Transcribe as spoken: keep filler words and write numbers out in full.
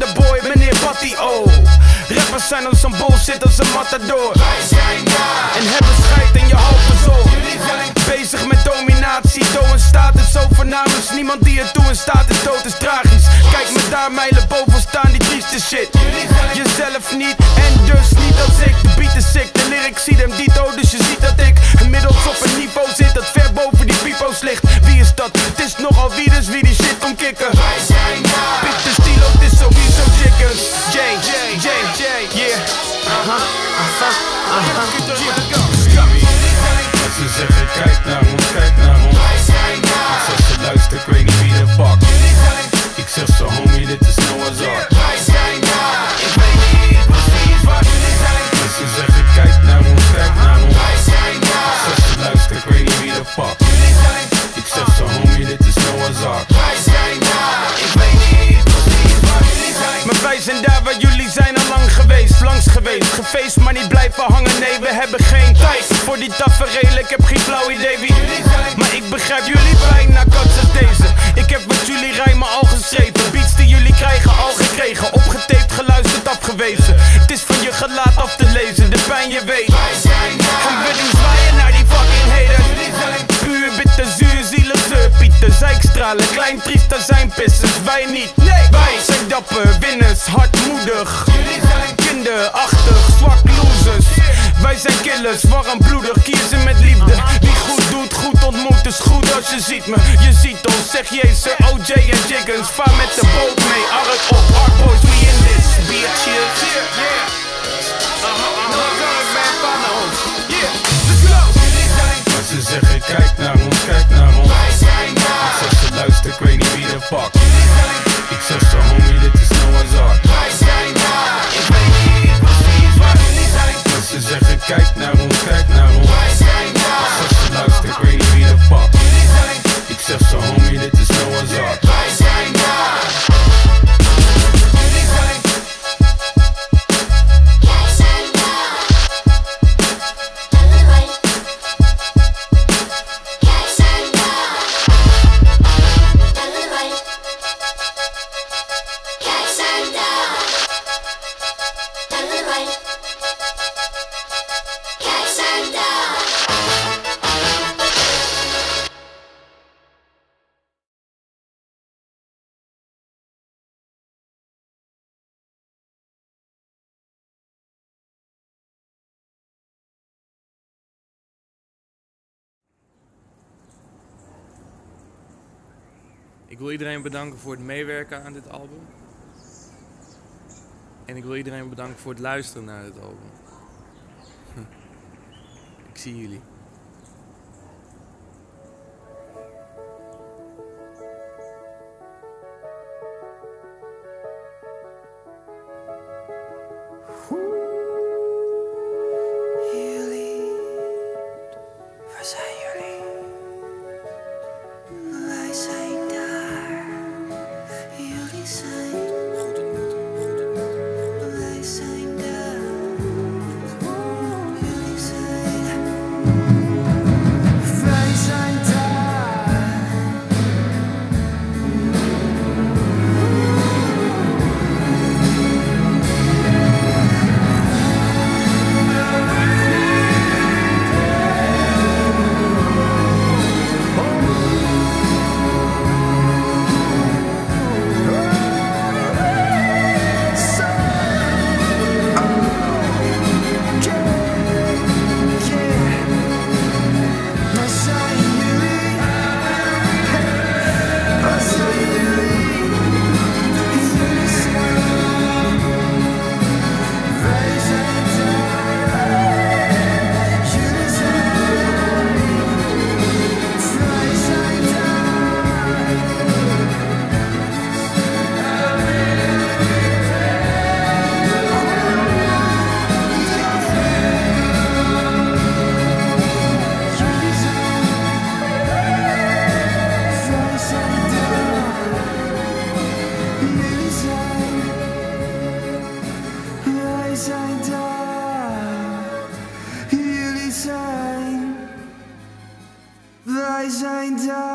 Thunderboy, meneer Batty, oh. Rappers zijn als een bullshit als een matador. Wij zijn daar en hebben scheid in je halve zool. Jullie zijn bezig met dominatie, doe en status zo voornamens. Niemand die er toe in staat is dood is tragisch. Kijk me daar mijlen boven staan, die trieste shit. Jullie zijn Jezelf niet en dus niet als ik. De beat is sick, de lyrics zie hem dito. Dus je ziet dat ik inmiddels op een niveau zit dat ver boven die pipo's ligt. Wie is dat? Het is nogal wie, dus wie die shit komt kicken. Wij zijn daar Pik de stilo, het is sowieso chickens. J, J, J, J, yeah. Aha, aha, aha. Als ze zeggen kijk naar ons, kijk naar ons. Wij zijn daar Ik zeg ze luister, ik weet niet wie de fuck. Jullie zijn Ik zeg ze homie, dit is Noah's Ark. Wij zijn daar Ik weet niet precies waar jullie zijn Als ze zeggen kijk naar ons, kijk naar ons. Wij zijn daar Ik zeg ze luister, ik weet niet wie de fuck. Jullie zijn Ik zeg ze homie, dit is Noah's Ark. Wij zijn daar Ik weet niet precies waar jullie zijn Maar wij zijn daar waar jullie zijn al lang geweest, langs geweest. Gefeest maar niet blijven hangen, nee we hebben geen tijd voor die tafereel, ik heb geen flauw idee wie Jullie zijn maar ik begrijp jullie pijn na kats als deze. Ik heb wat jullie rijmen al geschreven, beats die jullie krijgen al gekregen. Opgetaped, geluisterd, afgewezen. Het is van je gelaat af te lezen, de pijn je weet. Wij zijn daar En we doen zwaaien naar die fucking haters. Jullie zijn Puur, bitter, zuur, zielig, zeurpieten. Zijkstralen, klein, triest, daar zijn pissers. Wij niet, nee, wij zijn dapper, winners, hardmoedig. Jullie zijn Kinderachtig, zwak losers. Wij zijn killers, warmbloedig, kiezen met liefde. Wie goed doet, goed ontmoet, is goed als je ziet me. Je ziet ons, zeg Jezus, O J en Jiggins. Vaar met de boot mee, ark op, ark boys, we in this, bitches. Yeah, yeah. Aha, aha, man, vaar naar ons. Yeah, let's go. Jullie zijn Als ze zeggen kijk naar ons, kijk naar ons. Wij zijn Ik daar zeg ze luister, ik weet niet wie de fuck. Jullie zijn Ik zeg ze homie, dit is Noah's Ark. Wij zijn daar Ik weet niet precies waar jullie zijn Als ze zeggen kijk naar ons, kijk naar ons. Wij zijn Ik daar zeg ze luister, ik weet niet wie de fuck. Jullie zijn Ik zeg ze homie, dit is Noah's Ark. Wij zijn daar Jullie zijn Wij zijn daar Wij zijn daar Wij zijn daar Wij zijn daar Ik wil iedereen bedanken voor het meewerken aan dit album. En ik wil iedereen bedanken voor het luisteren naar dit album. Ik zie jullie. Jullie, waar zijn jullie? Wij zijn daar. Jullie zijn. Goed ontmoet. Goed ontmoet. Wij zijn daar. Jullie zijn. Wij zijn daar. Wij zijn daar, jullie zijn, wij zijn daar.